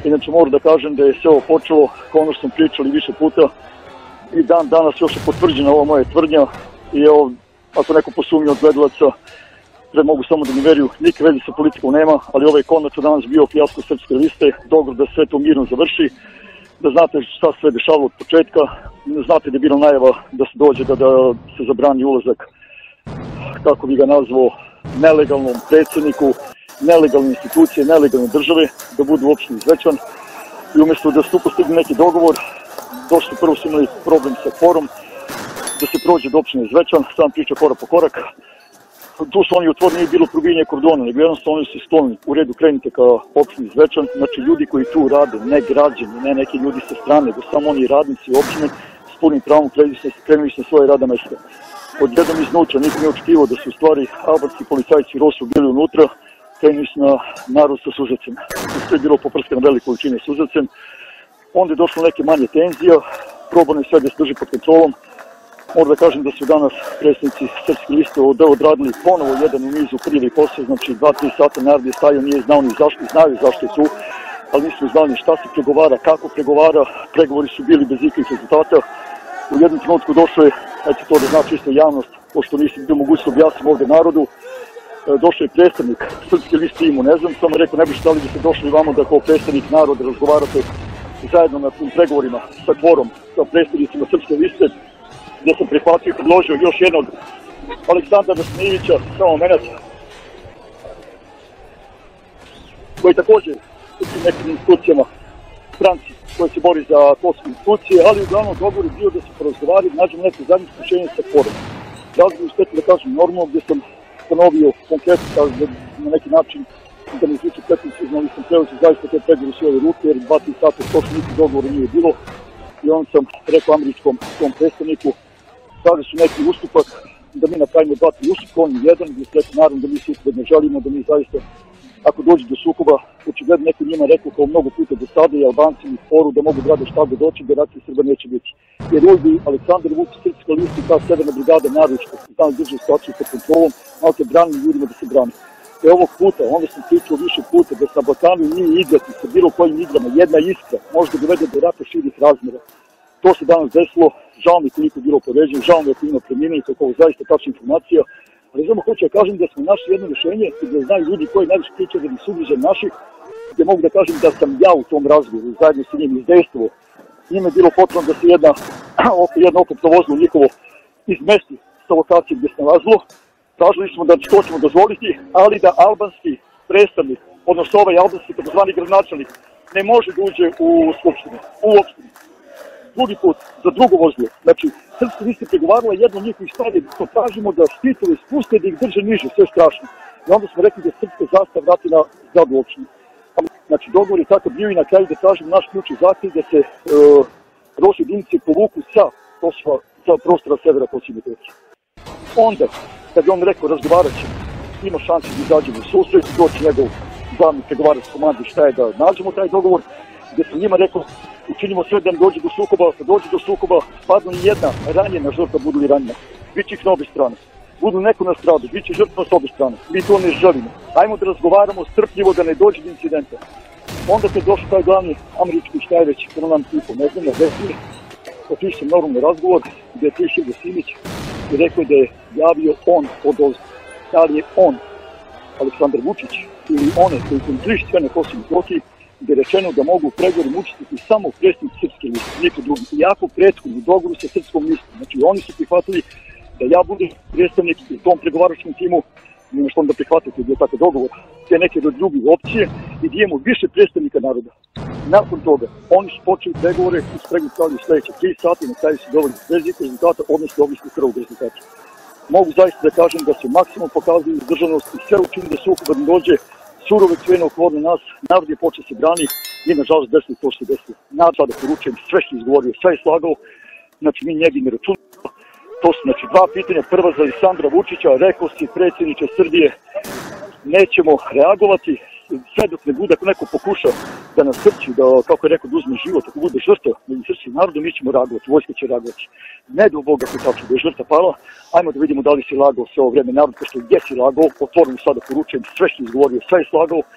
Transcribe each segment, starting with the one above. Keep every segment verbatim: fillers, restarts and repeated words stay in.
Inače moram da kažem da je sve ovo počelo, kao ono što sam pričali više puta, i dan danas još je potvrđena ova moja tvrdnja. I evo, ako neko posumnje od gledalaca, da mogu samo da mi veruju, nikakve veze sa politikom nema, ali ovaj konačno danas bio fijasko Srpske liste, dogovor da sve to mirno završi, da znate šta sve dešavalo od početka, znate da je bila najava da se dođe da, da se zabrani ulazak, kako bi ga nazvao, nelegalnom predsjedniku, nelegalne institucije, nelegalne države, da budu uopšte izvećan. I umjesto da su postigli neki dogovor, došli prvo su imali problem sa kvorom, da se prođe do opštine Zvečan, sam priča korak po korak. Tu su oni otvorili, nije bilo probijanje kordona, nego jednostavno oni su sklonili. U redu krenite ka opštini Zvečan, znači ljudi koji tu rade, ne građani, ne neki ljudi sa strane, nego samo oni radnici opštine s punim pravom krenuli su na svoje rada mesta. Odjednom iznutra, niko nije očekivao da su u stvari albanski policajci Rosu bili unutra, krenuli su na narod sa suzacem. To je bilo poprskano velike količine suzacem. Onda je došlo neke manje tenzija, probano je sve da se drži pod kontrolom. Moram da kažem da su danas predstavnici Srpske liste odradili ponovo jedan u nizu prljavi posao, znači dva tri sata narod je stajao, nije znao ni zašto, znaju zašto je tu, ali nisu znali šta se pregovara, kako pregovara, pregovori su bili bez ikakvih rezultata. U jednom trenutku došlo je, eto to da zna čisto javnost, pošto nisam bio mogućnost objasniti ovdje narodu, došao je predstavnik Srpske liste, imu ne znam, samo rekao ne bi šta li bi se došli vamo da kao predstavnik naroda razgovarate zajedno na tim pregovorima sa kvorom, sa predstavnicima Srpske liste, gdje sam prihvatio i predložio još jednog Aleksandra Dasnijevića, samo menat, koji također u tim nekim institucijama, stranci koji se bori za kosovske institucije, ali uglavnom dogovor je bio da se porazgovari, nađemo neko zajedničko rješenje sa kvorom. Razgovor uspeti da kažem normalno, gdje sam stanovio konkretno na neki način da mi zvuči pretnici, znali sam preuzeti zaista te pregovore u svoje ruke, jer dva tri sata točno niti dogovora nije bilo. I on sam rekao američkom tom predstavniku, stavili su neki ustupak, da mi napravimo dva tri ustupka, on je jedan, gdje se naravno da mi sukoba ne želimo, da mi zaista, ako dođe do sukoba, očigledno neko njima rekao kao mnogo puta do sada i Albanci i foru da mogu grade šta god doći, da racije Srba neće biti. Jer ovdje Aleksandar Vučić, Srpska lista i ta severna brigada naručka, znam da drži situaciju pod kontrolom, malo te brani ljudima da se brani. E ovog puta, onda sam pričao više puta da sa Balkanu nije igrati sa bilo kojim igrama, jedna iskra može da dovede do rata širih razmjera. To se danas desilo, žao mi koliko je bilo povređeno, žao mi je koliko preminuli, kako ovo zaista tačna informacija, ali samo hoću da kažem da smo našli jedno rješenje i da znaju ljudi koji najviše pričaju da bi subližen naših, gdje mogu da kažem da sam ja u tom razgovoru zajedno sa njim izdejstvovao. Njima je bilo potrebno da se jedna, jedno oklopno vozilo njihovo izmesti sa lokacije gdje se nalazilo. Tražili smo da to ćemo dozvoliti, ali da albanski predstavnik, odnosno ovaj albanski takozvani gradonačelnik, ne može da uđe u skupštinu, u opštinu. Drugi put, za drugo vozilo. Znači, Srpska lista pregovarala jedno od njihovih stvari, to tražimo da štitove spuste, da ih drže niže, sve strašno. I onda smo rekli da Srpska zastava vrati na zgradu opštine. Znači, dogovor je tako bio i na kraju da tražimo naš ključni zahtjev da se uh, rošle jedinice povuku sa, sa prostora severa Kosova i Metohije. Onda, kad je on rekao razgovarat ćemo, ima šanse da izađemo u susret, doći njegov glavni pregovarac komandi šta je da nađemo taj dogovor, gdje sam njima rekao učinimo sve da ne dođe do sukoba, kad dođe do sukoba, padnu i jedna ranjena žrtva, budu li ranjena. Biće ih na obje strane. Budu neko na stradu, bit će žrtva s obje strane. Mi to ne želimo. Ajmo da razgovaramo strpljivo da ne dođe do incidenta. Onda kad je došao taj glavni američki šta je već, prvo nam tipo, ne znam, na desni, otišao sam normalno razgovor, gdje je prišao do Simić i rekao da je javio on od ozda. Da li je on, Aleksandar Vučić, ili one koji kontroliš sve na Kosovu i Metohiji, gdje je rečeno da mogu u pregovorima učestvovati samo predstavnici Srpske liste, niko drugi. Iako prethodno u dogovoru sa Srpskom listom. Znači oni su prihvatili da ja budem predstavnik u tom pregovaračkom timu, nema što onda prihvatiti da je tako dogovor, te neke do druge opcije i da imamo više predstavnika naroda. Nakon toga, oni su počeli pregovore i spregu stavili sljedeće tri sata i na kraju su dovoljni bez ikakvih rezultata, odnosno ovisno prvog rezultata. Mogu zaista da kažem da se maksimum pokazali izdržanost i sve učini da sukob ne dođe, surovek sve okolo nas, narod je počeo se brani i nažalost desilo to što se desilo. Narod sada poručujem, sve što je izgovorio, sve je slagao, znači mi njegi ne računamo. To su znači dva pitanja, prva za Aleksandra Vučića, rekao si predsjedniče Srbije, nećemo reagovati, sve dok ne bude, ako neko pokuša da nas srči, da, kako je rekao, da uzme život, ako bude žrtva među srpskim narodom, mi ćemo reagovati, vojska će reagovati. Ne do Boga ko tačno da je žrtva pala, ajmo da vidimo da li si lagao sve ovo vreme narod, pošto gdje si lagao, otvoreno sada poručujem, sve što je izgovorio, sve je slagao,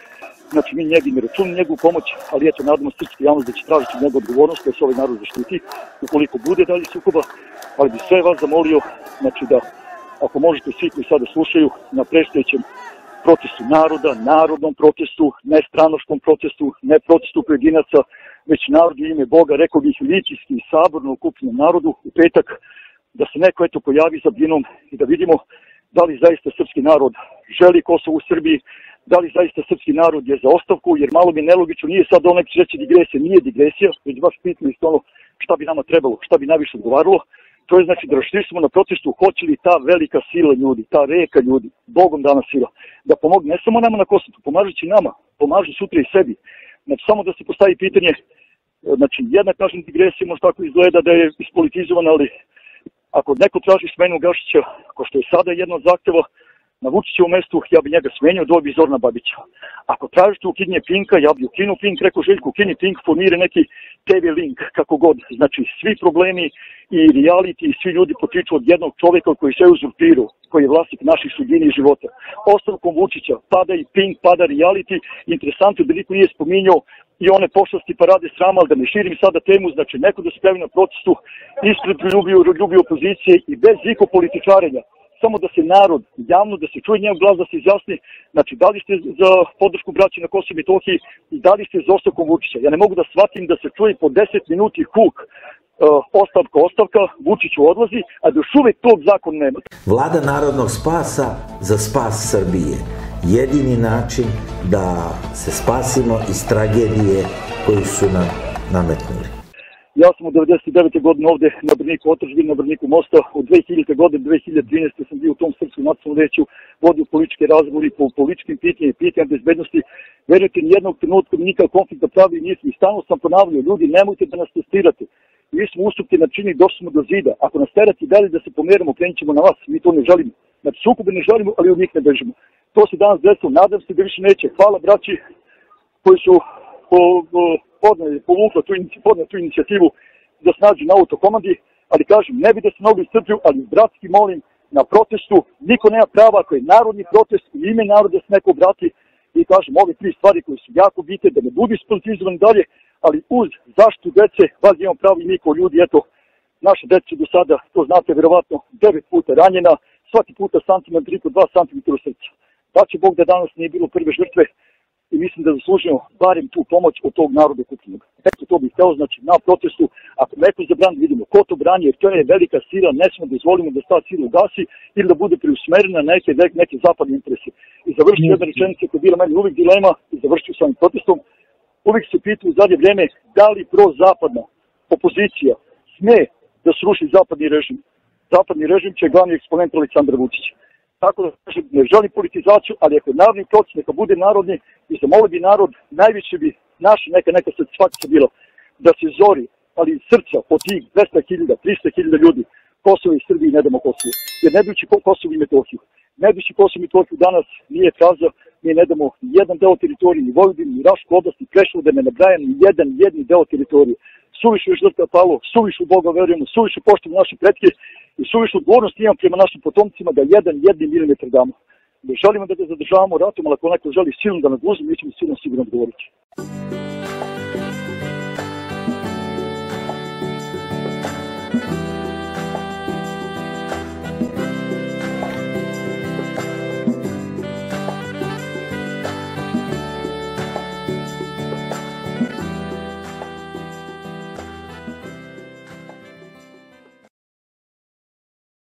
Znači, mi njegi ne računamo njegovu pomoć, ali eto, nadamo srpske javnost da će tražiti njegu odgovornost da se ovaj narod zaštiti, ukoliko bude dalje sukoba, ali bi sve vas zamolio, znači da, ako možete svi koji sada slušaju, na predstojećem protestu naroda, narodnom protestu, ne stranoškom protestu, ne protestu pojedinaca, već narodu ime Boga, rekao bih ličijski i saborno okupljenom narodu u petak, da se neko eto pojavi za binom i da vidimo da li zaista srpski narod želi Kosovo u Srbiji, da li zaista srpski narod je za ostavku, jer malo mi nelogično, nije sad ono neko reći digresija, nije digresija, već baš pitno isto ono šta bi nama trebalo, šta bi najviše odgovaralo. To je znači da raštirimo na protestu hoće li ta velika sila ljudi, ta reka ljudi, Bogom dana sila, da pomogne ne samo nama na Kosovu, pomažući nama, pomažu sutra i sebi. Znači samo da se postavi pitanje, znači jedna kažem digresija možda tako izgleda da je ispolitizovana, ali ako neko traži smenu Gašića, ko što je sada jedno od zahteva, na Vučićevom mestu, ja bi njega smenio, dao bi Zorana Babića. Ako tražite ukidnje Pinka, ja bi ukinu Pink, rekao Željko, ukini Pink, formira neki te ve link, kako god. Znači, svi problemi i reality i svi ljudi potiču od jednog čovjeka koji se uzurpirao, koji je vlasnik naših sudbina i života. Ostavkom Vučića pada i Pink, pada reality. Interesantno da niko nije spominjao i one pošasti parade srama, ali da ne širim sada temu, znači neko da se pravi na protestu ispred ljubio opozicije i bez iko političarenja. Samo da se narod, javno, da se čuje njegov glas, da se izjasni, znači da li ste za podršku braći na Kosovo i Metohiji i da li ste za ostavkom Vučića. Ja ne mogu da shvatim da se čuje po deset minuti huk, uh, ostavka, ostavka, Vučiću odlazi, a da još uvek tog zakon nema. Vlada narodnog spasa za spas Srbije. Jedini način da se spasimo iz tragedije koju su nam nametnuli. Ja sam od devedeset devete godine ovde na Brniku otadžbine, na Brniku mosta. Od dve hiljadite godine do dve hiljade trinaeste. sam bio u tom srpskom nacionalnom veću, vodio političke razgovore po političkim pitanjima, pitanjima bezbednosti. Verujte, nijednog trenutka mi nikakav konflikt da pravi nismo. I stalno sam ponavljao, ljudi, nemojte da nas testirate. Mi smo ustupke načini, došli smo do zida. Ako nas terate dalje da se pomeramo, krenut ćemo na vas. Mi to ne želimo. Znači, sukobe ne želimo, ali od njih ne bežimo. To se danas desilo. Nadam se da više neće. Hvala braći koji su po, po, povukla tu, tu inicijativu da se nađu na autokomandi, ali kažem, ne bi da se mnogo iscrpljuju, ali bratski molim, na protestu niko nema prava, ako je narodni protest u ime naroda da se neko obrati i kažem, ove tri stvari koje su jako bitne, da ne budu ispolitizovani dalje, ali uz zaštitu dece, vas imamo pravo i mi kao ljudi, eto, naše dece do sada, to znate, verovatno, devet puta ranjena, svaki puta santimetar i po dva santimetra u srcu. Da će Bog da danas nije bilo prve žrtve, i mislim da zaslužimo barem tu pomoć od tog naroda kupljenog. Eto to bih hteo, znači na protestu, ako neko zabran, vidimo ko to brani, jer to je velika sila, ne smo dozvolimo da ta sila ugasi ili da bude preusmerena na neke, neke zapadne interese. I završiti jedna rečenica koja je bila meni uvijek dilema i završiti s ovim protestom. Uvijek se pitu u zadnje vrijeme da li prozapadna opozicija sme da sruši zapadni režim. Zapadni režim će glavni eksponent Aleksandra Vučića. Tako da kažem, ne želim politizaciju, ali ako je narodni proces, neka bude narodni i zamoli bi narod, najviše bi naša neka, neka satisfakcija bila da se zori, ali iz srca od tih dvesta hiljada, trista hiljada ljudi, Kosovo i Srbiji ne damo Kosovo. Jer ne bijući Kosovo i Metohiju. Ne bijući Kosovo i Metohiju danas nije fraza, mi ne damo jedan deo teritorije, ni Vojvodinu, ni Rašku oblast, ni Preševo, da ne nabrajam ni jedan jedni deo teritorije. Suviše je žrtva palo, suviše u Boga verujemo, suviše poštujemo naše pretke i suviše odgovornost imam prema našim potomcima da jedan jedni milimetar damo. Ne želimo da ga zadržavamo ratom, ali ako neko želi silno da nas uzme, mi ćemo silno sigurno odgovoriti.